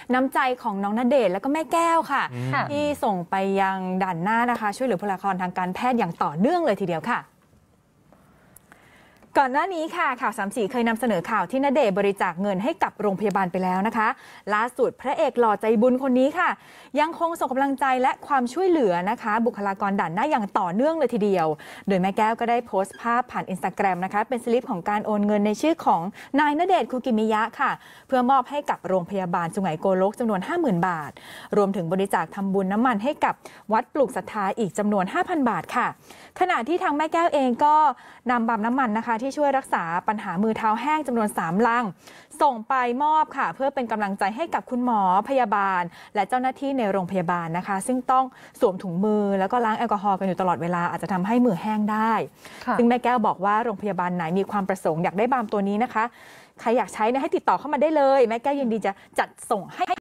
น้ำใจของน้องณเดชน์แล้วก็แม่แก้วค่ะที่ส่งไปยังด่านหน้านะคะช่วยเหลือบุคลากรทางการแพทย์อย่างต่อเนื่องเลยทีเดียวค่ะก่อนหน้านี้ค่ะข่าว34เคยนำเสนอข่าวที่ณเดชน์บริจาคเงินให้กับโรงพยาบาลไปแล้วนะคะล่าสุดพระเอกหล่อใจบุญคนนี้ค่ะยังคงส่งกำลังใจและความช่วยเหลือนะคะบุคลากรด่านหน้าอย่างต่อเนื่องเลยทีเดียวโดยแม่แก้วก็ได้โพสต์ภาพผ่าน Instagram นะคะเป็นสลิปของการโอนเงินในชื่อของนายณเดชน์คุกิมิยะค่ะเพื่อมอบให้กับโรงพยาบาลสุไหงโกลกจำนวน 50,000 บาทรวมถึงบริจาคทำบุญน้ำมันให้กับวัดปลูกศรัทธาอีกจำนวน 5,000 บาทค่ะขณะที่ทางแม่แก้วเองก็นำบัมน้ำมันนะคะที่ช่วยรักษาปัญหามือเท้าแห้งจำนวน3 ลังส่งไปมอบค่ะเพื่อเป็นกำลังใจให้กับคุณหมอพยาบาลและเจ้าหน้าที่ในโรงพยาบาลนะคะซึ่งต้องสวมถุงมือแล้วก็ล้างแอลกอฮอล์กันอยู่ตลอดเวลาอาจจะทำให้มือแห้งได้ซึ่งแม่แก้วบอกว่าโรงพยาบาลไหนมีความประสงค์อยากได้บัมตัวนี้นะคะใครอยากใช้ให้ติดต่อเข้ามาได้เลยแม่แก้วยินดีจะจัดส่งให้